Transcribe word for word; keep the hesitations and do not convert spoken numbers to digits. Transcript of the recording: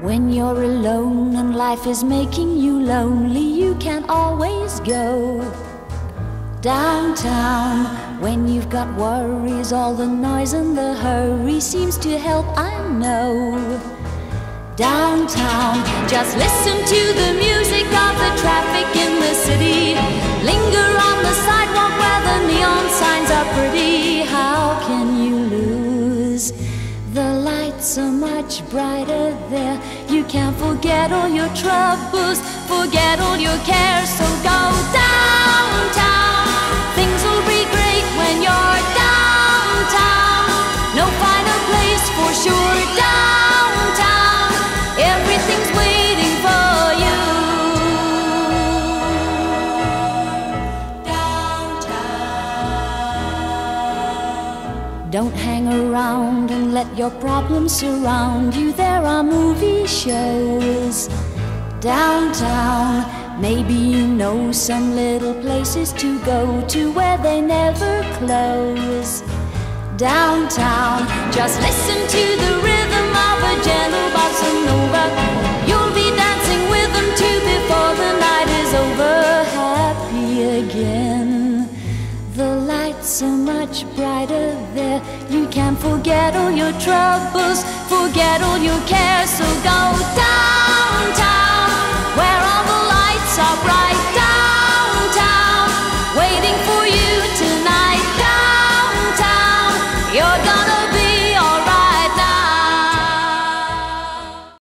When you're alone and life is making you lonely, you can always go downtown. When you've got worries, all the noise and the hurry seems to help, I know. Downtown, just listen to the music of the traffic in the city. Linger on the sidewalk where the neon signs are pretty. How can you lose? The lights are much brighter there. You can't forget all your troubles, forget all your cares. So go downtown, things will be great when you're downtown. No finer place for sure, downtown. Everything's waiting for you. Downtown. Don't hang around and let your problems surround you. There are movie shows downtown. Maybe you know some little places to go to where they never close. Downtown, just listen to the rhythm of a gentle bossa nova. You'll be dancing with them too before the night is over. Happy again. The lights are much brighter there. You can forget all your troubles, forget all your cares. So go down.